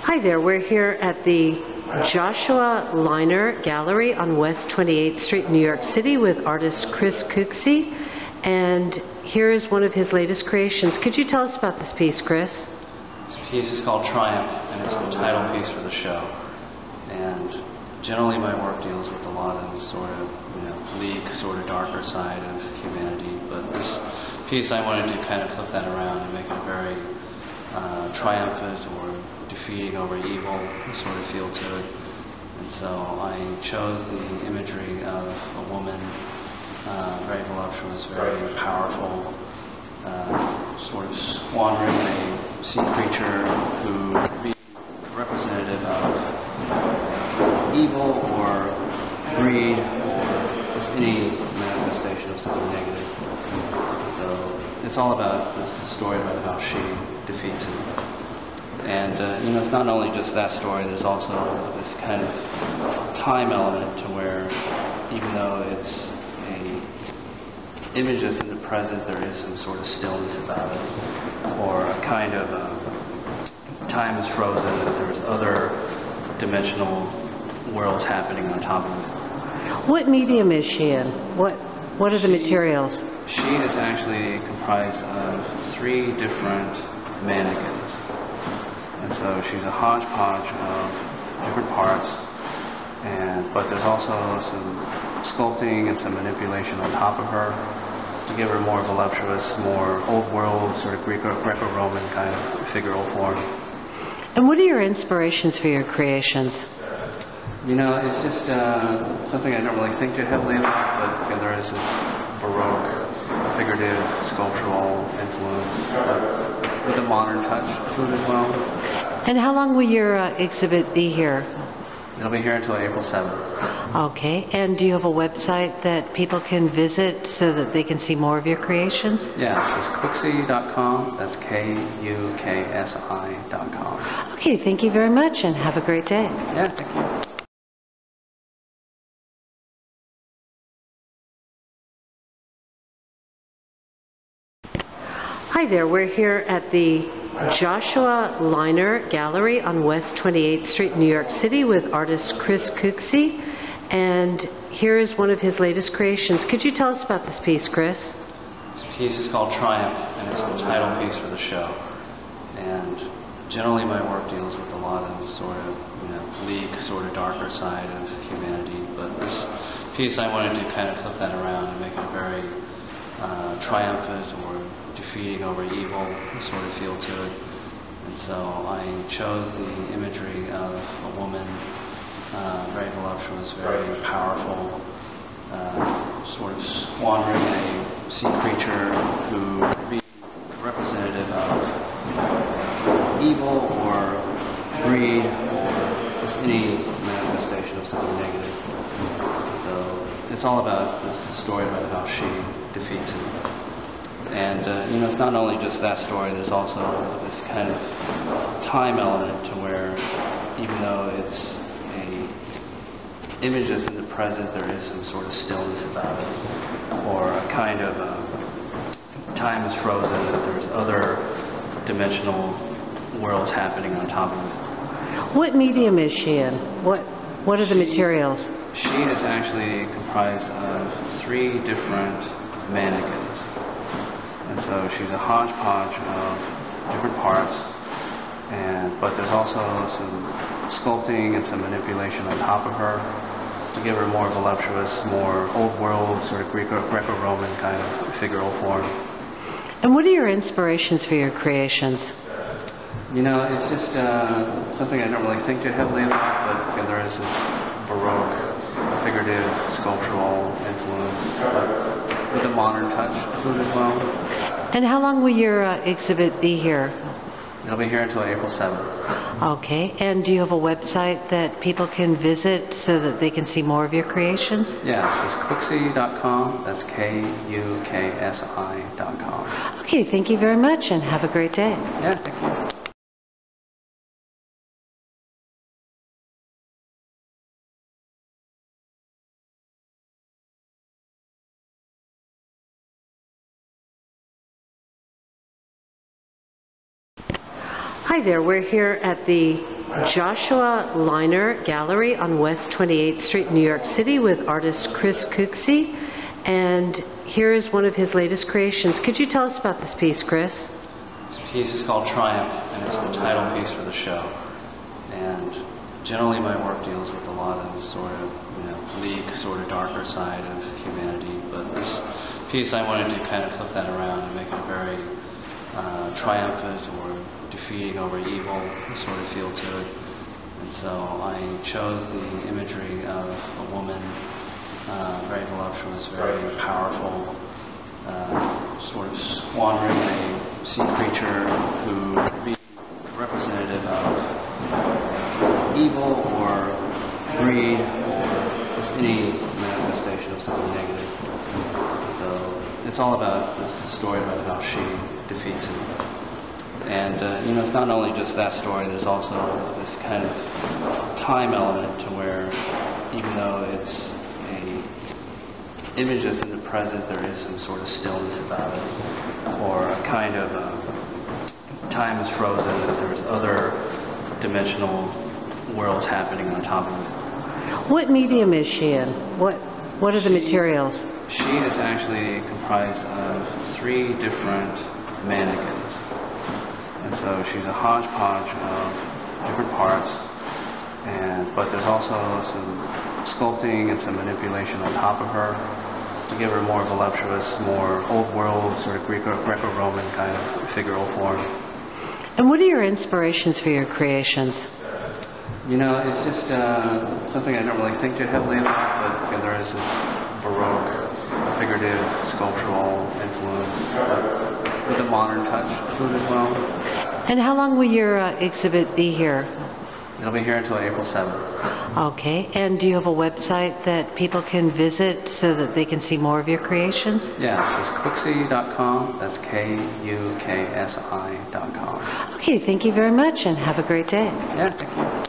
Hi there, we're here at the Joshua Liner Gallery on West 28th Street, New York City with artist Kris Kuksi, and here is one of his latest creations. Could you tell us about this piece, Kris? This piece is called Triumph, and it's the title piece for the show. And generally my work deals with a lot of sort of, bleak, sort of darker side of humanity, but this piece I wanted to kind of flip that around and make it a very triumphant or defeating over evil sort of feel to it. And so I chose the imagery of a woman, very voluptuous, very powerful, sort of squandering a sea creature who is representative of evil or greed or just any manifestation of something negative. So it's all about, this is a story about how she defeats him. And, it's not only just that story, there's also this kind of time element to where, even though it's a image that's in the present, there is some sort of stillness about it, or a kind of time is frozen, that there's other dimensional worlds happening on top of it. What medium is she in? What are the materials? She is actually comprised of 3 different mannequins. And so she's a hodgepodge of different parts, but there's also some sculpting and some manipulation on top of her to give her more voluptuous, more old world, sort of Greco-Roman kind of figural form. And what are your inspirations for your creations? It's just something I don't really think too heavily about, but there is this Baroque, figurative, sculptural influence, but with a modern touch to it as well. And how long will your exhibit be here? It'll be here until April 7th. Okay. And do you have a website that people can visit so that they can see more of your creations? Yeah, it's Kuksi.com. That's KUKSI.com. Okay, thank you very much and have a great day. Yeah, thank you. Hi there, we're here at the Joshua Liner Gallery on West 28th Street, New York City with artist Kris Kuksi, and here is one of his latest creations. Could you tell us about this piece, Kris? This piece is called Triumph, and it's the title piece for the show. And generally my work deals with a lot of sort of, bleak, sort of darker side of humanity, but this piece I wanted to kind of flip that around and make it a very triumphant or defeating over evil sort of feel to it. And so I chose the imagery of a woman, very voluptuous, very powerful, sort of squandering a sea creature who is representative of evil or greed or just any manifestation of something negative. So it's all about, this is a story about how she defeats him. And, it's not only just that story, there's also this kind of time element to where, even though it's a image that's in the present, there is some sort of stillness about it, or a kind of time is frozen, that there's other dimensional worlds happening on top of it. What medium is she in? What are the materials? She is actually comprised of 3 different mannequins. And so she's a hodgepodge of different parts, but there's also some sculpting and some manipulation on top of her to give her more voluptuous, more old world, sort of Greco-Roman kind of figural form. And what are your inspirations for your creations? It's just something I don't really think too heavily about, but there is this Baroque, figurative, sculptural influence, but with a modern touch to it as well. And how long will your exhibit be here? It'll be here until April 7th. Okay. And do you have a website that people can visit so that they can see more of your creations? Yeah, it's Kuksi.com. That's KUKSI.com. Okay, thank you very much and have a great day. Yeah, thank you. Hi there, we're here at the Joshua Liner Gallery on West 28th Street, New York City with artist Kris Kuksi. And here is one of his latest creations. Could you tell us about this piece, Kris? This piece is called Triumph, and it's the title piece for the show. And generally my work deals with a lot of sort of, bleak, sort of darker side of humanity. But this piece, I wanted to kind of flip that around and make it a very triumphant or defeating over evil sort of feel to it. And so I chose the imagery of a woman, very voluptuous, very powerful, sort of squandering a sea creature who would be representative of evil or greed or just any manifestation of something negative. So it's all about, this is a story about how she defeats him. And, it's not only just that story, there's also this kind of time element to where, even though it's a image that's in the present, there is some sort of stillness about it, or a kind of time is frozen, that there's other dimensional worlds happening on top of it. What medium is she in? What are the materials? She is actually comprised of 3 different mannequins. And so she's a hodgepodge of different parts, but there's also some sculpting and some manipulation on top of her to give her more voluptuous, more old world, sort of Greco-Roman kind of figural form. And what are your inspirations for your creations? It's just something I don't really think too heavily about, but there is this Baroque, figurative, sculptural influence, but with a modern touch to it as well. And how long will your exhibit be here? It'll be here until April 7th. Okay. And do you have a website that people can visit so that they can see more of your creations? Yeah, this is Kuksi.com. That's Kuksi.com. Okay, thank you very much and have a great day. Yeah, thank you.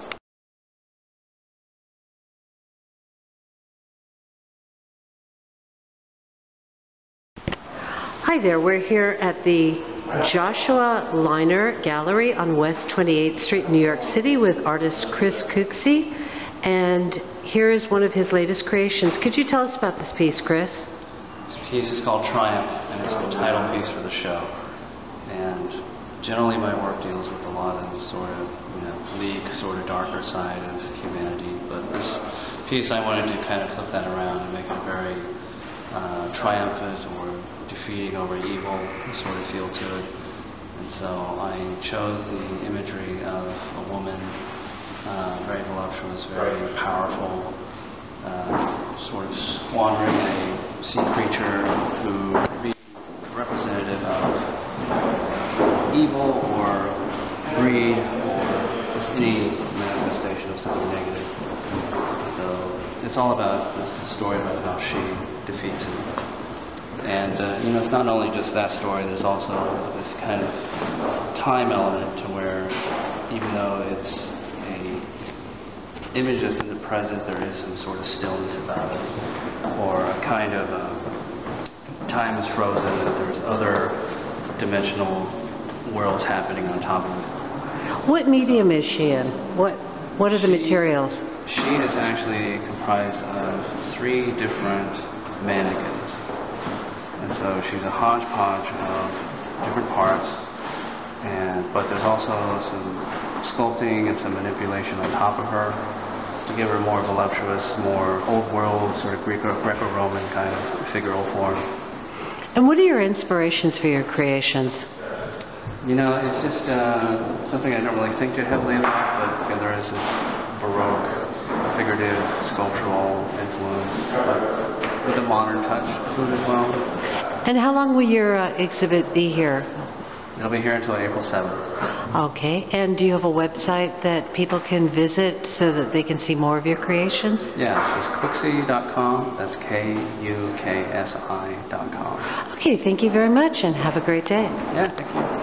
Hi there, we're here at the Joshua Liner Gallery on West 28th Street, New York City with artist Kris Kuksi. And here is one of his latest creations. Could you tell us about this piece, Kris? This piece is called Triumph, and it's the title piece for the show. And generally my work deals with a lot of sort of, bleak, sort of darker side of humanity. But this piece, I wanted to kind of flip that around and make it a very triumphant or defeating over evil sort of feel to it. And so I chose the imagery of a woman, very voluptuous, very powerful, sort of squandering a sea creature who would be representative of evil or greed or just any manifestation of something negative. So it's all about, this is a story about how she defeats him. And, it's not only just that story, there's also this kind of time element to where, even though it's a image that's in the present, there is some sort of stillness about it, or a kind of time is frozen, that there's other dimensional worlds happening on top of it. What medium is she in? What are the materials? She is actually comprised of 3 different mannequins. And so she's a hodgepodge of different parts, but there's also some sculpting and some manipulation on top of her to give her more voluptuous, more old world, sort of Greco-Roman kind of figural form. And what are your inspirations for your creations? It's just something I don't really think too heavily about, but there is this Baroque, figurative, sculptural influence, but with a modern touch to it as well. And how long will your exhibit be here? It'll be here until April 7th. Okay. And do you have a website that people can visit so that they can see more of your creations? Yeah, this is Kuksi.com. That's Kuksi.com. Okay, thank you very much and have a great day. Yeah, thank you.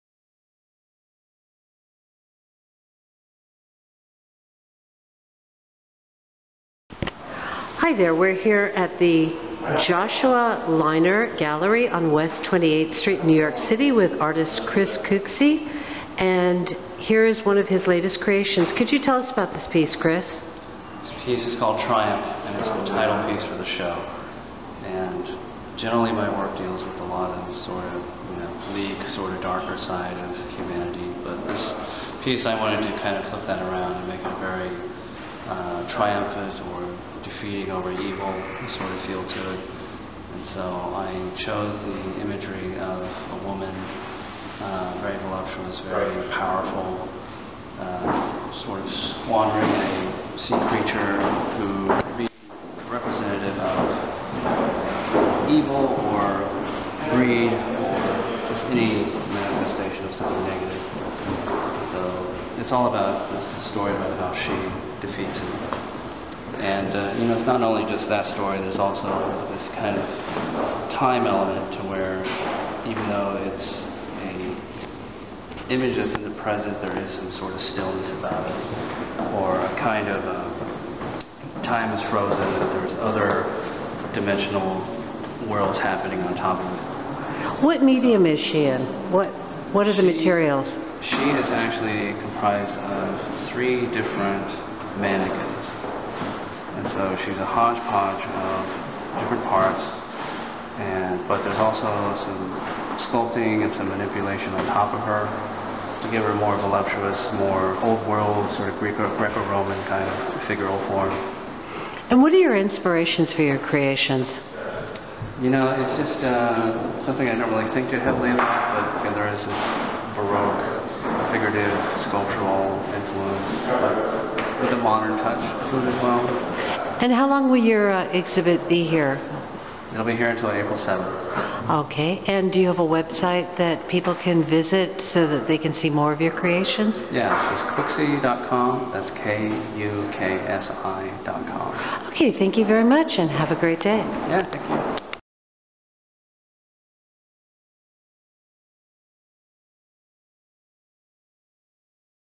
Hi there, we're here at the Joshua Liner Gallery on West 28th Street, New York City with artist Kris Kuksi. And here is one of his latest creations. Could you tell us about this piece, Kris? This piece is called Triumph, and it's the title piece for the show. And generally my work deals with a lot of sort of, bleak, sort of darker side of humanity. But this piece I wanted to kind of flip that around and make it a very triumphant or defeating over evil sort of feel to it. And so I chose the imagery of a woman, very voluptuous, very powerful, sort of squandering a sea creature who is representative of evil or greed or just any manifestation of something negative. So it's all about, this is a story about how she defeats him. And, it's not only just that story, there's also this kind of time element to where, even though it's an image that's in the present, there is some sort of stillness about it, or a kind of time is frozen, that there's other dimensional worlds happening on top of it. What medium is she in? What are the materials? She is actually comprised of 3 different mannequins. And so she's a hodgepodge of different parts, but there's also some sculpting and some manipulation on top of her to give her more voluptuous, more old world, sort of Greco-Roman kind of figural form. And what are your inspirations for your creations? It's just something I don't really think too heavily about, but there is this Baroque, figurative, sculptural influence, but with a modern touch to it as well. And how long will your exhibit be here? It'll be here until April 7th. Okay. And do you have a website that people can visit so that they can see more of your creations? Yeah, it's Kuksi.com. That's Kuksi.com. Okay, thank you very much and have a great day. Yeah, thank you.